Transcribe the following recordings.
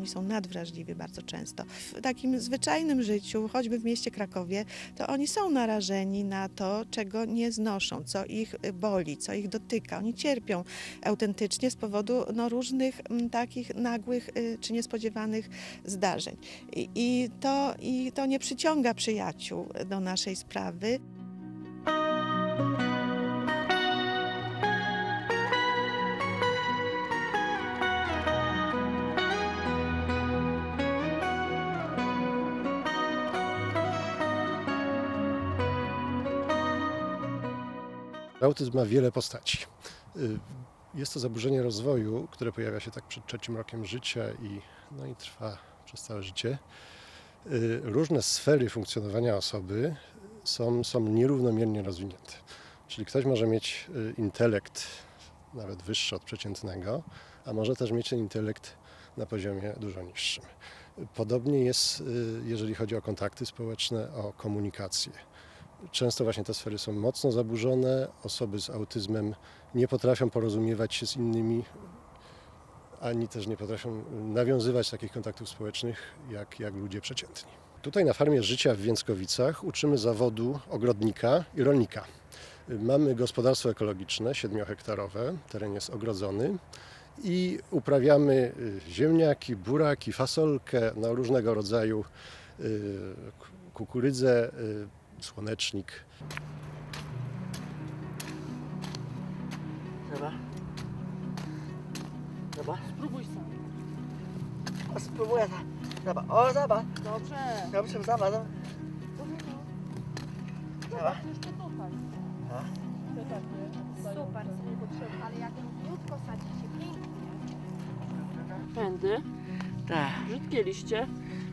oni są nadwrażliwi bardzo często. W takim zwyczajnym życiu, choćby w mieście Krakowie, to oni są narażeni na to, czego nie znoszą, co ich boli, co ich dotyka. Oni cierpią autentycznie z powodu różnych takich nagłych czy niespodziewanych zdarzeń. I to nie przyciąga przyjaciół do naszej sprawy. Autyzm ma wiele postaci. Jest to zaburzenie rozwoju, które pojawia się tak przed 3. rokiem życia i trwa przez całe życie. Różne sfery funkcjonowania osoby są nierównomiernie rozwinięte. Czyli ktoś może mieć intelekt nawet wyższy od przeciętnego, a może też mieć ten intelekt na poziomie dużo niższym. Podobnie jest, jeżeli chodzi o kontakty społeczne, o komunikację. Często właśnie te sfery są mocno zaburzone, osoby z autyzmem nie potrafią porozumiewać się z innymi, ani też nie potrafią nawiązywać takich kontaktów społecznych jak ludzie przeciętni. Tutaj na Farmie Życia w Więckowicach uczymy zawodu ogrodnika i rolnika. Mamy gospodarstwo ekologiczne, 7-hektarowe, teren jest ogrodzony i uprawiamy ziemniaki, buraki, fasolkę, różnego rodzaju kukurydzę, słonecznik. Dobra. Dobra. Spróbuj sam. O, spróbuję. Dobra. O, zobacz. Dobrze. Dobrze, zobacz. Dobra. Jeszcze tutaj. A? Te takie. Super, ale jak krótko sadzi się pięknie. Pędy, Tak. brzydkie liście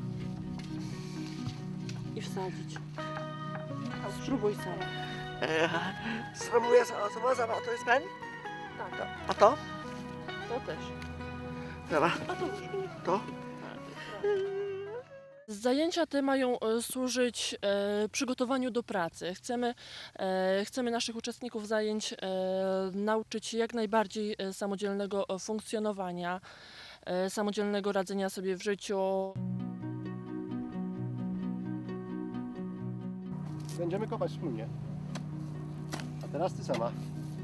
i wsadzić. Spróbuj sam. Spróbuję, zobacz, to jest pen? Tak, A to? to też. Dobra. A to już. To? Zajęcia te mają służyć przygotowaniu do pracy. Chcemy naszych uczestników zajęć nauczyć się jak najbardziej samodzielnego funkcjonowania, samodzielnego radzenia sobie w życiu. Będziemy kopać wspólnie. A teraz ty sama.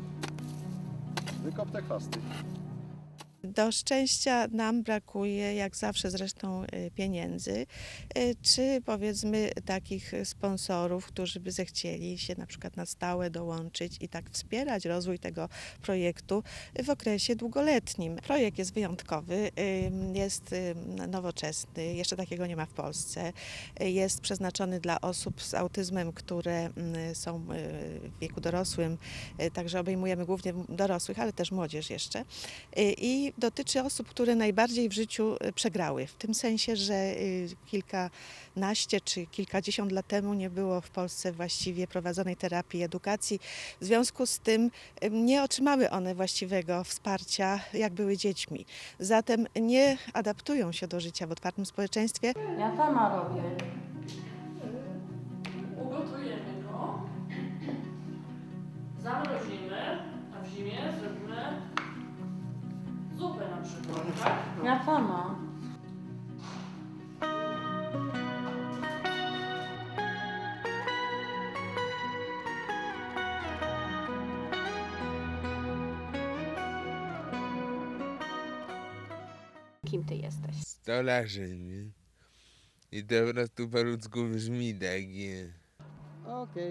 Wykop te chwasty. Do szczęścia nam brakuje, jak zawsze zresztą, pieniędzy, czy powiedzmy takich sponsorów, którzy by zechcieli się na przykład na stałe dołączyć i tak wspierać rozwój tego projektu w okresie długoletnim. Projekt jest wyjątkowy, jest nowoczesny, jeszcze takiego nie ma w Polsce. Jest przeznaczony dla osób z autyzmem, które są w wieku dorosłym, także obejmujemy głównie dorosłych, ale też młodzież jeszcze. I dotyczy osób, które najbardziej w życiu przegrały. W tym sensie, że kilkanaście czy kilkadziesiąt lat temu nie było w Polsce właściwie prowadzonej terapii, edukacji. W związku z tym nie otrzymały one właściwego wsparcia, jak były dziećmi. Zatem nie adaptują się do życia w otwartym społeczeństwie. Ja sama robię. Ugotujemy go, zamrozimy, a w zimie zrobimy zupę na przykład, tak? Ja sama. Kim ty jesteś? Stolarzem. I to po prostu po ludzku brzmi takie. Okej.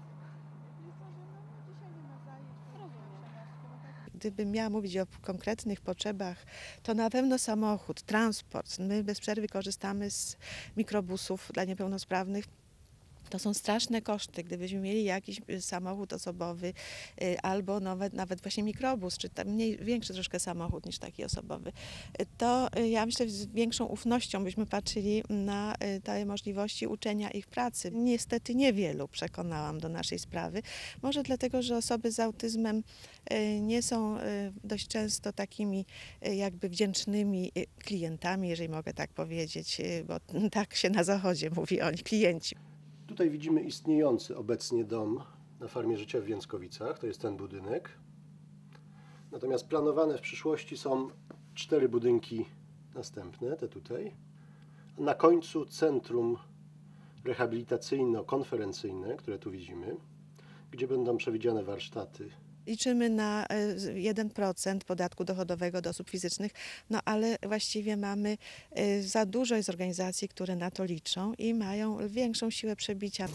Gdybym miała mówić o konkretnych potrzebach, to na pewno samochód, transport. My bez przerwy korzystamy z mikrobusów dla niepełnosprawnych. To są straszne koszty. Gdybyśmy mieli jakiś samochód osobowy albo nawet właśnie mikrobus, czy tam większy troszkę samochód niż taki osobowy, to ja myślę, że z większą ufnością byśmy patrzyli na te możliwości uczenia ich pracy. Niestety niewielu przekonałam do naszej sprawy. Może dlatego, że osoby z autyzmem nie są dość często takimi jakby wdzięcznymi klientami, jeżeli mogę tak powiedzieć, bo tak się na Zachodzie mówi o nich, klienci. Tutaj widzimy istniejący obecnie dom na Farmie Życia w Więckowicach, to jest ten budynek. Natomiast planowane w przyszłości są 4 budynki następne, te tutaj. Na końcu centrum rehabilitacyjno-konferencyjne, które tu widzimy, gdzie będą przewidziane warsztaty. Liczymy na 1% podatku dochodowego od osób fizycznych, no ale właściwie mamy za dużo jest organizacji, które na to liczą i mają większą siłę przebicia.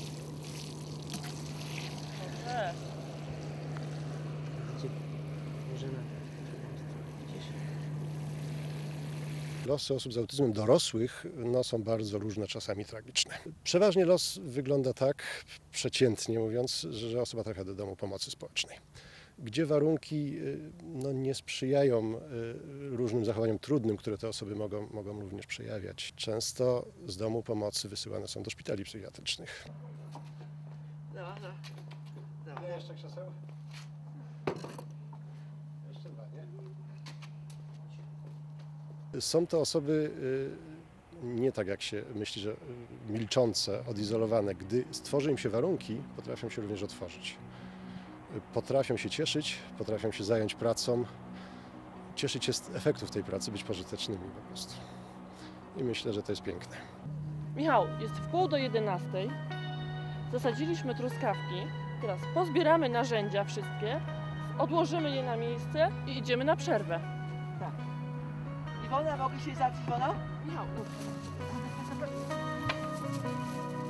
Losy osób z autyzmem dorosłych są bardzo różne, czasami tragiczne. Przeważnie los wygląda tak, przeciętnie mówiąc, że osoba trafia do domu pomocy społecznej, gdzie warunki nie sprzyjają różnym zachowaniom trudnym, które te osoby mogą również przejawiać. Często z domu pomocy wysyłane są do szpitali psychiatrycznych. Jeszcze krzeseł? Jeszcze dwa, nie? Są to osoby nie tak jak się myśli, że milczące, odizolowane. Gdy stworzy im się warunki, potrafią się również otworzyć. Potrafią się cieszyć, potrafią się zająć pracą, cieszyć się z efektów tej pracy, być pożytecznymi po prostu. I myślę, że to jest piękne. Michał, jest 10:45. Zasadziliśmy truskawki. Teraz pozbieramy narzędzia wszystkie, odłożymy je na miejsce i idziemy na przerwę. Iwona, mogli się zacząć, Iwona? Michał,